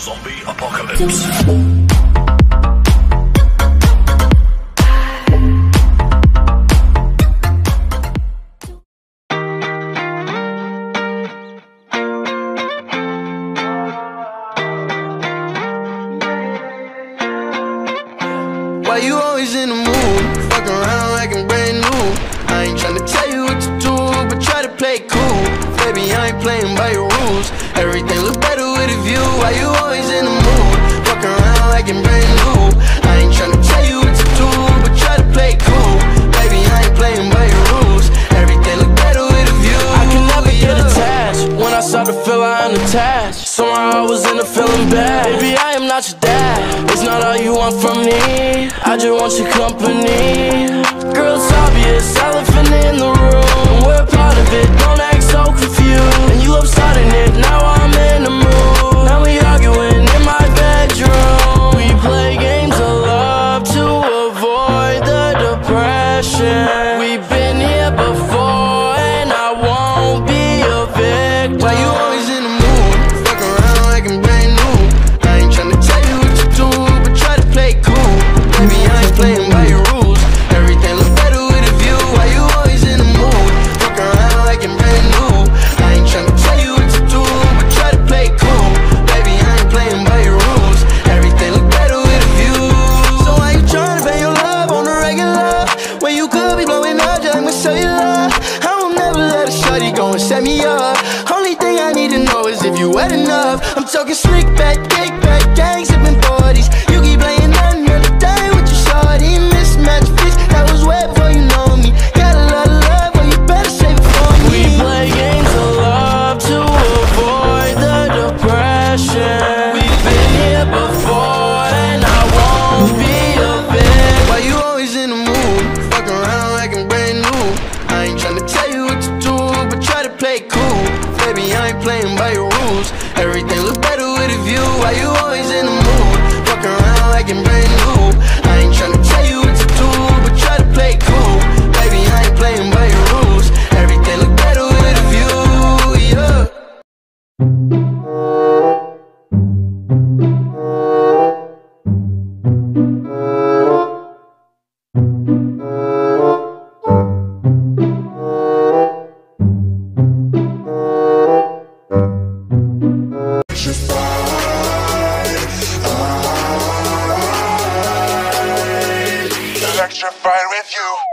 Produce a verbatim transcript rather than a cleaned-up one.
Zombie apocalypse. Why you always in the mood? Fuck around like I'm brand new. I ain't tryna tell you what to do, but try to play cool. Baby, I ain't playing by your rules. Everything look better with a view. Why you always in the mood? Fuck around like I'm brand new. I ain't tryna tell you what to do, but try to play cool. Baby, I ain't playing by your rules. Everything look better with a view. I can never get attached. When I start to feel I unattached, somehow I was in a feeling bad. Baby, I am not your dad. It's not all you want from me. I just want your company. Girl, it's obvious, elephant in the room. We're part of it, don't act so confused. And you love starting it, now I'm in the mood. Now we arguing in my bedroom. We play games of love to avoid the depression. We've been here before and I won't be a victim. Why you always in the mood? Fuck around like I'm brand new. I ain't tryna tell you what to do, but try to play cool. Baby, I ain't playing by your rules. Everything look better with a view. Why you always in the mood? Fuck around like I'm brand new. I ain't tryna tell you what to do, but try to play cool. Baby, I ain't playing by your rules. Everything look better with a view. So why you tryna pay your love on the regular when you could be blowing up just like my cellular? I will never let a shorty go and set me up. Only thing I need to know is if you wet enough. I'm talking slick back, kick back, gang sipping forties. You keep playing another day with your shorty. Mismatched fish that was wet before you know me. Got a lot of love, but you better save it for me. We play games of love to avoid the depression. We've been here before and I won't be a victim. Why you always in the mood? Fuck around like I'm brand new. I ain't tryna tell you what to do, but try to play cool. Baby, I ain't playing by your rules. Everything look better with a view. Why you always in the mood? Fuck around like I'm brand new. I ain't tryna tell you what to do, but try to play cool. Baby, I ain't playing by your rules. Everything look better with a view, yeah. Electrified with you.